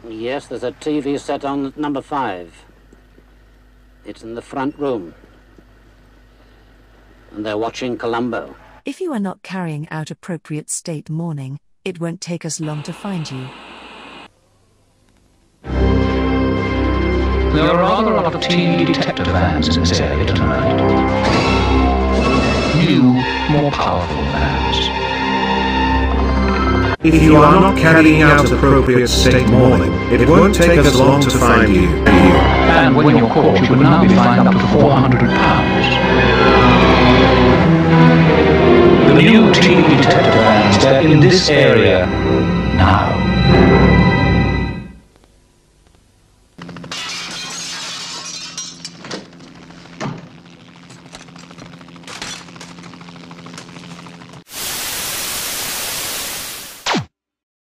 Yes, there's a TV set on at number 5. It's in the front room. And they're watching Columbo. If you are not carrying out appropriate state mourning, it won't take us long to find you. There are rather a lot of TV detector vans in this area tonight. New, more powerful vans. If you are not carrying out appropriate state mourning, it won't take us long to find you. And when you're caught, you will now be fined up to £400. The new TV detector vans, they're in this area now.